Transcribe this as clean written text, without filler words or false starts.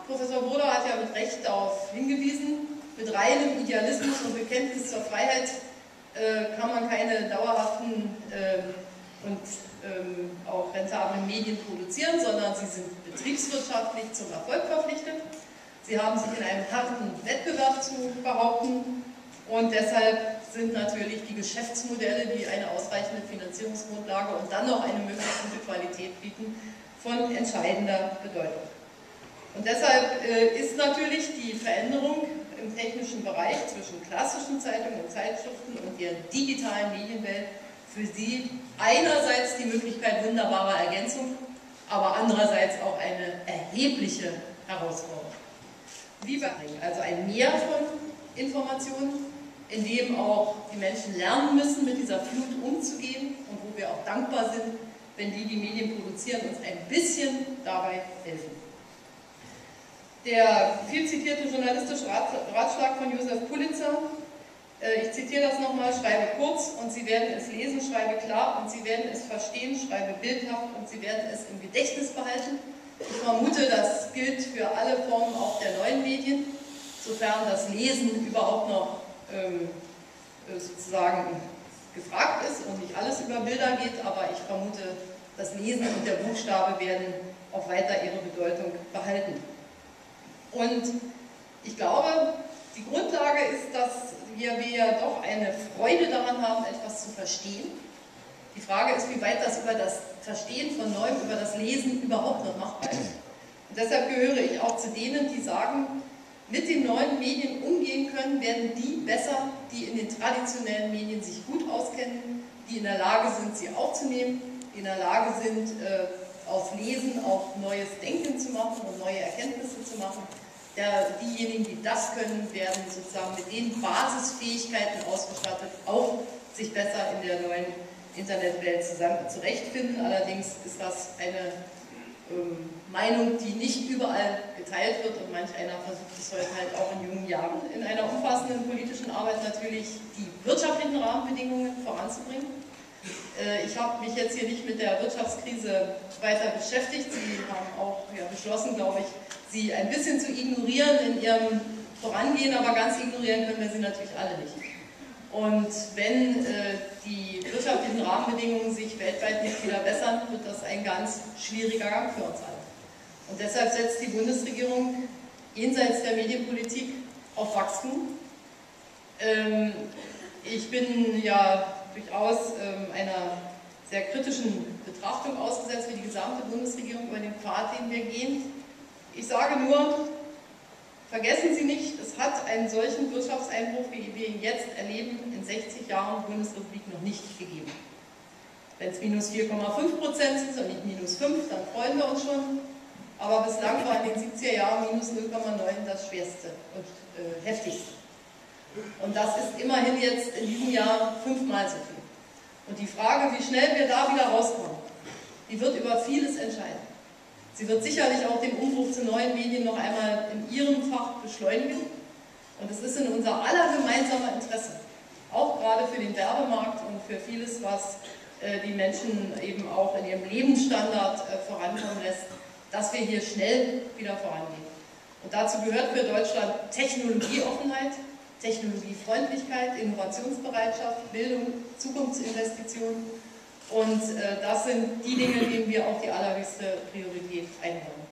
Professor Burda hat ja mit Recht darauf hingewiesen, mit reinem Idealismus und Bekenntnis zur Freiheit kann man keine dauerhaften und auch rentablen Medien produzieren, sondern sie sind betriebswirtschaftlich zum Erfolg verpflichtet. Sie haben sich in einem harten Wettbewerb zu behaupten und deshalb sind natürlich die Geschäftsmodelle, die eine ausreichende Finanzierungsgrundlage und dann noch eine möglichst gute Qualität bieten, von entscheidender Bedeutung. Und deshalb ist natürlich die Veränderung im technischen Bereich zwischen klassischen Zeitungen und Zeitschriften und der digitalen Medienwelt für Sie einerseits die Möglichkeit wunderbarer Ergänzung, aber andererseits auch eine erhebliche Herausforderung. Also ein Mehr von Informationen, in dem auch die Menschen lernen müssen, mit dieser Flut umzugehen und wo wir auch dankbar sind, wenn die Medien produzieren, uns ein bisschen dabei helfen. Der viel zitierte journalistische Ratschlag von Josef Pulitzer, ich zitiere das nochmal: Schreibe kurz und Sie werden es lesen, schreibe klar und Sie werden es verstehen, schreibe bildhaft und Sie werden es im Gedächtnis behalten. Ich vermute, das gilt für alle Formen auch der neuen Medien, sofern das Lesen überhaupt noch sozusagen gefragt ist und nicht alles über Bilder geht, aber ich vermute, das Lesen und der Buchstabe werden auch weiter ihre Bedeutung behalten. Und ich glaube, die Grundlage ist, dass wir ja doch eine Freude daran haben, etwas zu verstehen. Die Frage ist, wie weit das über das Verstehen von Neuem, über das Lesen überhaupt noch machbar ist. Und deshalb gehöre ich auch zu denen, die sagen, mit den neuen Medien umgehen können, werden die besser, die in den traditionellen Medien sich gut auskennen, die in der Lage sind, sie aufzunehmen, die in der Lage sind, aus Lesen auch neues Denken zu machen und neue Erkenntnisse zu machen. Diejenigen, die das können, werden sozusagen mit den Basisfähigkeiten ausgestattet, auch sich besser in der neuen Internetwelt zurechtfinden. Allerdings ist das eine Meinung, die nicht überall geteilt wird und manch einer versucht es heute halt auch in jungen Jahren in einer umfassenden politischen Arbeit natürlich die wirtschaftlichen Rahmenbedingungen voranzubringen. Ich habe mich jetzt hier nicht mit der Wirtschaftskrise weiter beschäftigt. Sie haben auch beschlossen, glaube ich, sie ein bisschen zu ignorieren in ihrem Vorangehen, aber ganz ignorieren können wir sie natürlich alle nicht. Und wenn die wirtschaftlichen Rahmenbedingungen sich weltweit nicht wieder bessern, wird das ein ganz schwieriger Gang für uns alle. Und deshalb setzt die Bundesregierung jenseits der Medienpolitik auf Wachstum. Ich bin ja durchaus einer sehr kritischen Betrachtung ausgesetzt, wie die gesamte Bundesregierung über den Pfad, den wir gehen. Ich sage nur, vergessen Sie nicht, es hat einen solchen Wirtschaftseinbruch, wie wir ihn jetzt erleben, in 60 Jahren Bundesrepublik noch nicht gegeben. Wenn es minus 4,5% sind und nicht minus 5, dann freuen wir uns schon. Aber bislang war in den 70er Jahren minus 0,9 das schwerste und heftigste. Und das ist immerhin jetzt in diesem Jahr 5-mal so viel. Und die Frage, wie schnell wir da wieder rauskommen, die wird über vieles entscheiden. Sie wird sicherlich auch den Umbruch zu neuen Medien noch einmal in Ihrem Fach beschleunigen. Und es ist in unser aller gemeinsamer Interesse, auch gerade für den Werbemarkt und für vieles, was die Menschen eben auch in ihrem Lebensstandard vorankommen lässt, dass wir hier schnell wieder vorangehen. Und dazu gehört für Deutschland Technologieoffenheit, Technologiefreundlichkeit, Innovationsbereitschaft, Bildung, Zukunftsinvestitionen. Und das sind die Dinge, denen wir auch die allerhöchste Priorität einräumen.